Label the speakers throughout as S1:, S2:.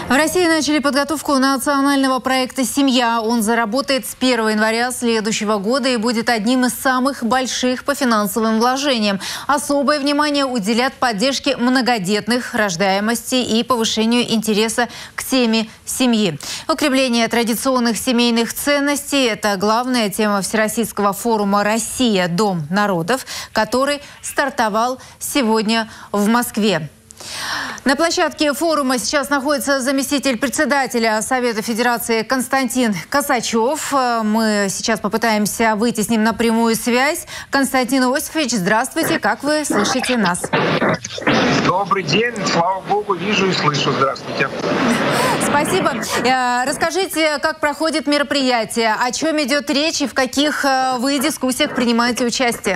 S1: В России начали подготовку национального проекта «Семья». Он заработает с 1 января следующего года и будет одним из самых больших по финансовым вложениям. Особое внимание уделят поддержке многодетных, рождаемости и повышению интереса к теме семьи. Укрепление традиционных семейных ценностей – это главная тема Всероссийского форума «Россия. Дом народов», который стартовал сегодня в Москве. На площадке форума сейчас находится заместитель председателя Совета Федерации Константин Косачев. Мы сейчас попытаемся выйти с ним на прямую связь. Константин Иосифович, здравствуйте. Как вы слышите нас?
S2: Добрый день. Слава богу, вижу и слышу. Здравствуйте.
S1: Спасибо. Расскажите, как проходит мероприятие, о чем идет речь и в каких вы дискуссиях принимаете участие?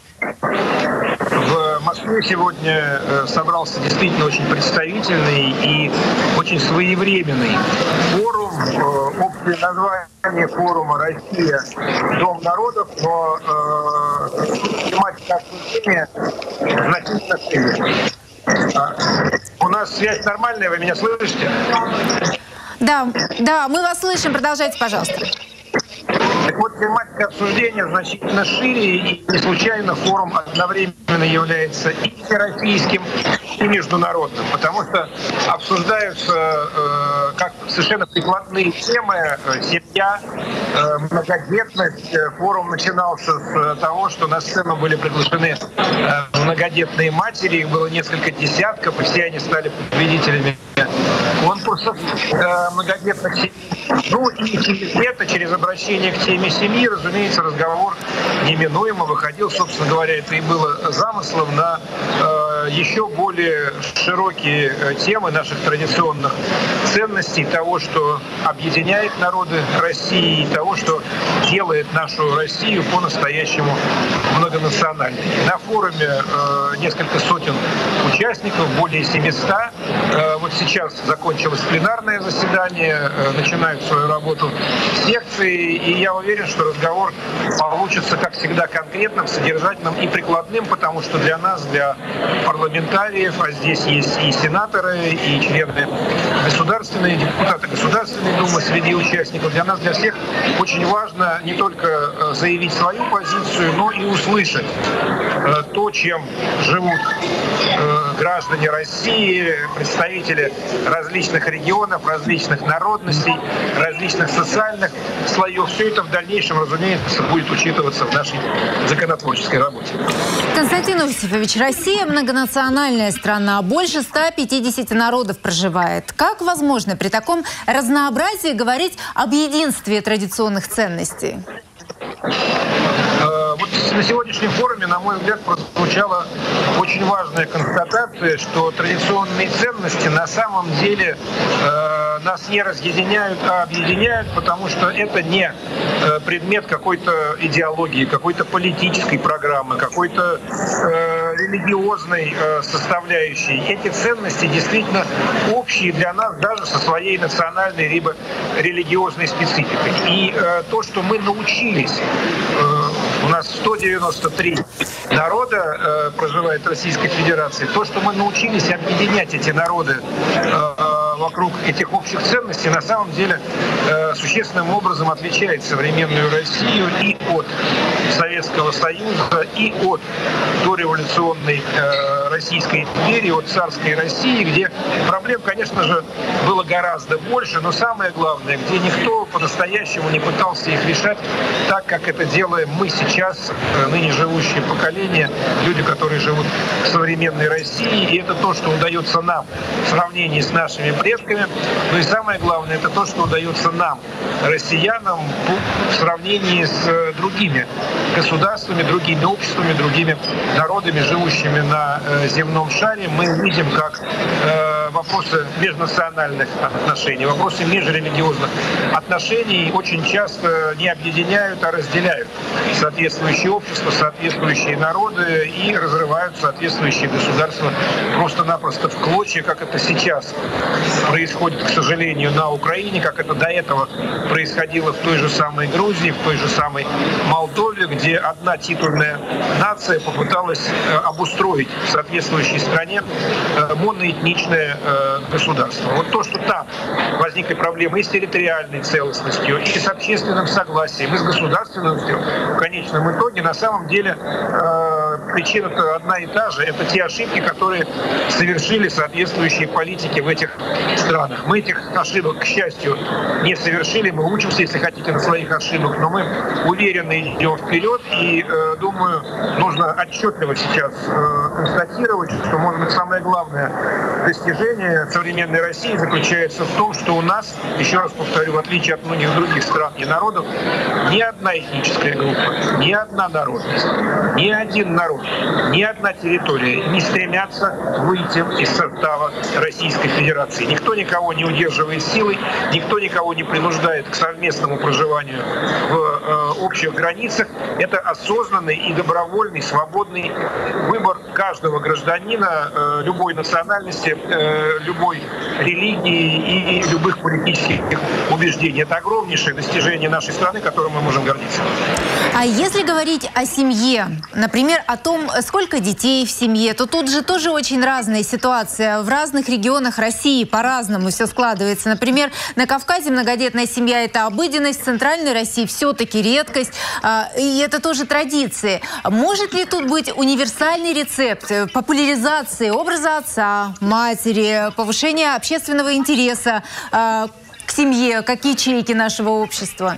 S2: В Москве сегодня собрался действительно очень представительный и очень своевременный форум. Общее название форума «Россия. Дом народов», но тематика обсуждения значительно шире. У нас связь нормальная, вы меня слышите?
S1: Да, мы вас слышим. Продолжайте, пожалуйста.
S2: Так вот, тематика обсуждения значительно шире, и не случайно форум одновременно является и всероссийским, и международным, потому что обсуждаются как совершенно прикладные темы: семья, многодетность. Форум начинался с того, что на сцену были приглашены многодетные матери, их было несколько десятков, и все они стали победителями конкурсов многодетных семей. Ну и через это, через обращение к теме семьи, разумеется, разговор неминуемо выходил, собственно говоря, это и было замыслом, на еще более широкие темы наших традиционных ценностей, того, что объединяет народы России, и того, что делает нашу Россию по-настоящему многонациональной. На форуме несколько сотен участников, более 700. Вот сейчас закончилось пленарное заседание, начинают свою работу секции, и я уверен, что разговор получится, как всегда, конкретным, содержательным и прикладным, потому что для нас, для парламентариев, а здесь есть и сенаторы, и члены государственной, депутаты Государственной Думы среди участников, для нас, для всех очень важно не только заявить свою позицию, но и услышать то, чем живут граждане России, представители различных регионов, различных народностей, различных социальных слоев. Все это в дальнейшем, разумеется, будет учитываться в нашей законотворческой работе.
S1: Константин Иосифович, Россия многонациональная страна, больше 150 народов проживает. Как возможно при таком разнообразии говорить об единстве традиционных ценностей?
S2: Вот на сегодняшнем форуме, на мой взгляд, прозвучала очень важная констатация, что традиционные ценности на самом деле нас не разъединяют, а объединяют, потому что это не предмет какой-то идеологии, какой-то политической программы, какой-то религиозной составляющей. Эти ценности действительно общие для нас даже со своей национальной либо религиозной спецификой. И то, что мы научились, у нас 193 народа проживает в Российской Федерации, то, что мы научились объединять эти народы вокруг этих общих ценностей, на самом деле существенным образом отличает современную Россию и от Советского Союза, и от дореволюционной Российской империи, от царской России, где проблем, конечно же, было гораздо больше, но самое главное, где никто по-настоящему не пытался их решать так, как это делаем мы сейчас, ныне живущее поколение, люди, которые живут в современной России. И это то, что удается нам в сравнении с нашими предками. Но и самое главное, это то, что удается нам, россиянам, в сравнении с другими государствами, другими обществами, другими народами, живущими на земном шаре. Мы видим, как вопросы межнациональных отношений, вопросы межрелигиозных отношений очень часто не объединяют, а разделяют соответствующие общества, соответствующие народы и разрывают соответствующие государства просто-напросто в клочья, как это сейчас происходит, к сожалению, на Украине, как это до этого происходило в той же самой Грузии, в той же самой Молдове, где одна титульная нация попыталась обустроить в соответствующей стране моноэтничное государства. Вот то, что там возникли проблемы и с территориальной целостностью, и с общественным согласием, и с государственностью, в конечном итоге, на самом деле, причина-то одна и та же. Это те ошибки, которые совершили соответствующие политики в этих странах. Мы этих ошибок, к счастью, не совершили. Мы учимся, если хотите, на своих ошибках, но мы уверенно идем вперед. И, думаю, нужно отчетливо сейчас констатировать, что, может быть, самое главное достижение современной России заключается в том, что у нас, еще раз повторю, в отличие от многих других стран и народов, ни одна этническая группа, ни одна народность, ни один народ, ни одна территория не стремятся выйти из состава Российской Федерации. Никто никого не удерживает силой, никто никого не принуждает к совместному проживанию в общих границах. Это осознанный и добровольный, свободный выбор каждого гражданина любой национальности, любой религии и любых политических убеждений. Это огромнейшее достижение нашей страны, которым мы можем гордиться.
S1: А если говорить о семье, например, о том, сколько детей в семье, то тут же тоже очень разная ситуация. В разных регионах России по-разному все складывается. Например, на Кавказе многодетная семья – это обыденность, в Центральной России все-таки редкость. И это тоже традиции. Может ли тут быть универсальный рецепт популяризации образа отца, матери, повышения общественного интереса к семье, как ячейки нашего общества?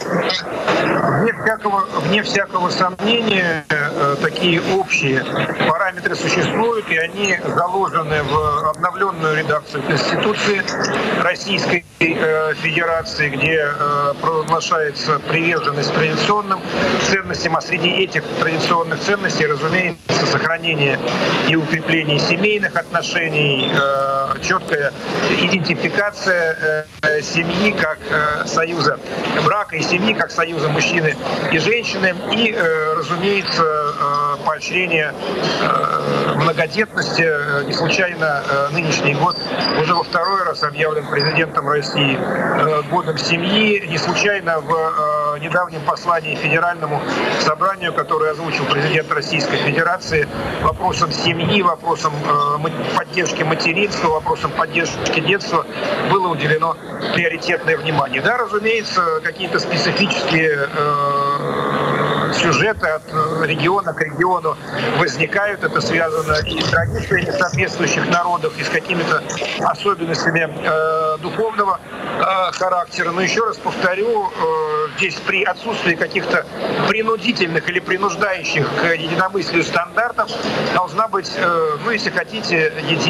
S2: Вне всякого сомнения, такие общие параметры существуют, и они заложены в обновленную редакцию Конституции Российской Федерации, где провозглашается приверженность традиционным ценностям, а среди этих традиционных ценностей, разумеется, сохранение и укрепление семейных отношений, четкая идентификация семьи как союза брака и семьи как союза мужчины и женщины, и, разумеется, поощрение многодетности. Не случайно нынешний год уже во второй раз объявлен президентом России годом семьи. Не случайно в недавнем послании Федеральному собранию, которое озвучил президент Российской Федерации, вопросом семьи, вопросом поддержки материнства, вопросом поддержки детства было уделено приоритетное внимание. Да, разумеется, какие-то специфические сюжеты от региона к региону возникают. Это связано и с традициями соответствующих народов, и с какими-то особенностями духовного характера. Но еще раз повторю, здесь при отсутствии каких-то принудительных или принуждающих к единомыслию стандартов должна быть, ну, если хотите,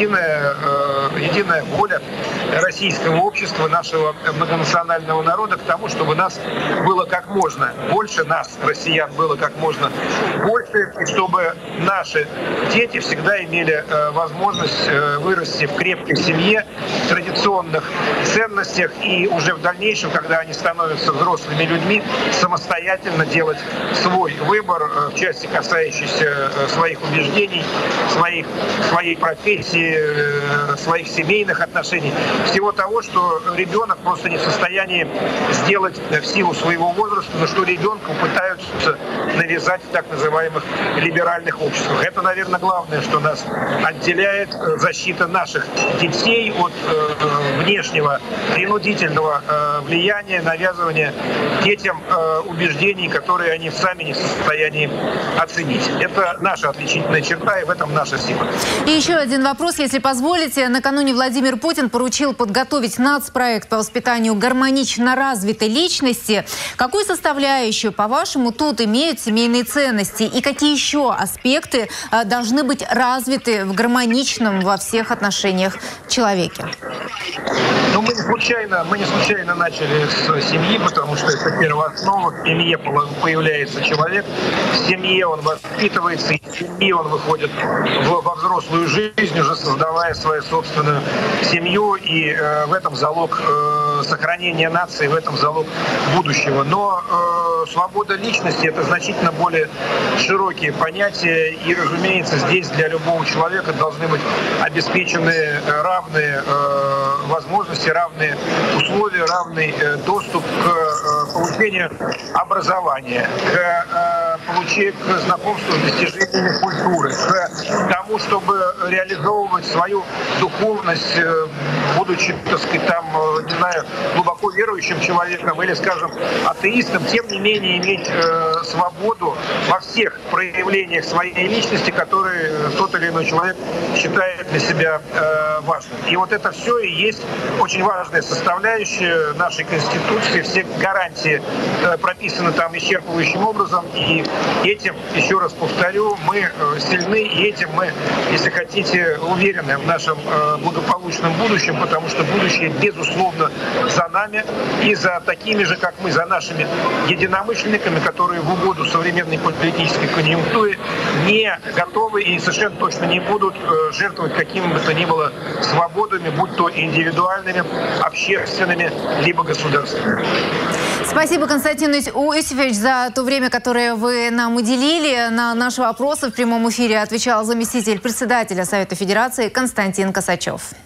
S2: единая воля российского общества, нашего многонационального народа к тому, чтобы нас было как можно больше, нас, россиян, было как можно больше, и чтобы наши дети всегда имели возможность вырасти в крепкой семье, традиционных ценностях, и уже в дальнейшем, когда они становятся взрослыми людьми, самостоятельно делать свой выбор в части, касающейся своих убеждений, своей профессии, своих семейных отношений, всего того, что ребенок просто не в состоянии сделать в силу своего возраста, но что ребенку пытаются навязать в так называемых либеральных обществах. Это, наверное, главное, что нас отделяет, защита наших детей от внешнего принудительного влияния, навязывания детям убеждений, которые они сами не в состоянии оценить. Это наша отличительная черта, и в этом наша сила.
S1: И еще один вопрос, если позволите. Накануне Владимир Путин поручил подготовить нацпроект по воспитанию гармонично развитой личности. Какую составляющую, по-вашему, тут имеют семейные ценности? И какие еще аспекты должны быть развиты в гармоничном во всех отношениях человеке?
S2: Ну, мы не случайно начали с семьи, потому что это первооснова. В семье появляется человек, в семье он воспитывается, и в семье он выходит во взрослую жизнь, уже создавая свою собственную семью, и в этом залог сохранения нации, в этом залог будущего. Но свобода личности – это значительно более широкие понятия, и, разумеется, здесь для любого человека должны быть обеспечены равные возможности, равные условия, равный доступ к получению образования, к к знакомству с достижениями культуры, к тому, чтобы реализовывать свою духовность, будучи, так сказать, там, не знаю, глубоко верующим человеком или, скажем, атеистом, тем не менее иметь свободу во всех проявлениях своей личности, которые тот или иной человек считает для себя важным. И вот это все и есть очень важная составляющая нашей Конституции. Все гарантии прописаны там исчерпывающим образом. И этим, еще раз повторю, мы сильны, и этим мы, если хотите, уверены в нашем благополучном будущем, потому что будущее, безусловно, за нами и за такими же, как мы, за нашими единомышленниками, которые в угоду современной политической конъюнктуре не готовы и совершенно точно не будут жертвовать какими бы то ни было свободами, будь то индивидуальными, общественными, либо государственными.
S1: Спасибо, Константин Иосифович, за то время, которое вы нам уделили. На наши вопросы в прямом эфире отвечал заместитель председателя Совета Федерации Константин Косачев.